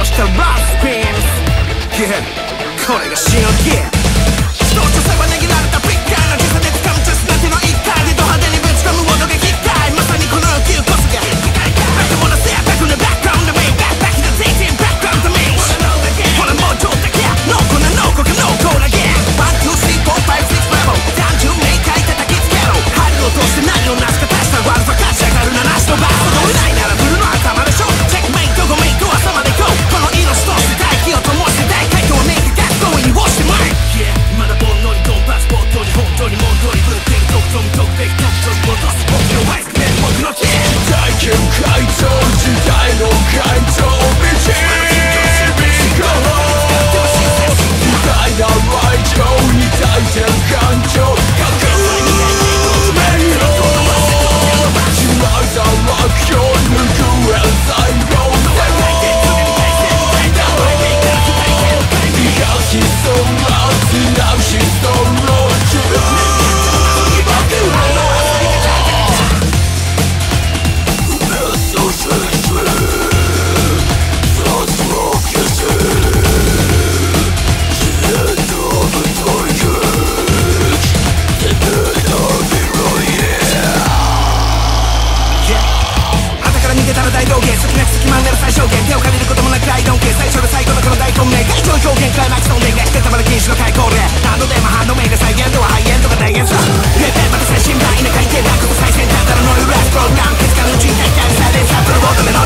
した RoughSkreamZ。これがしのぎ一つ女性は握られたビッグガイの時差で掴むチャンスなんての一回でド派手にぶち込む音が機械まさにこの9こそがバックモノセアバックのバックグラウンドメインバックバックの全然バックグラウンドメインほらもうちょっとだけ濃厚な濃厚が濃厚なゲーム1、2、3、4、5、6レベル単純明快叩きつけろ針を通して何をなすか足したワルファ勝ち上がる七しのバー踊れないならブルの頭でしょチェックメイトゴメイト朝まで行こうこの命として大気を灯して大回答メイクがゴーインをしてまいまだ煩悩にドンパチポットに本当に問答にぶってる特徴に特別特徴に戻す僕のワイスクレー僕のキー体験改造時代の改造導こう偉大な愛情に大転感情革命をしまった目標拭え最後悲しそうなつなしそう大道芸好きな隙間なら最小限手を借りることもなく大道芸最初で最後のこの大本命外情表現クライマックスの伝言してたまる禁止の開口令何度でもハンドメイド再現度はハイエンドが大現さレベルまた最新版稲書いて楽こそ最先端から乗るラスプログラム気づかぬ人体感サイレンサープロボードで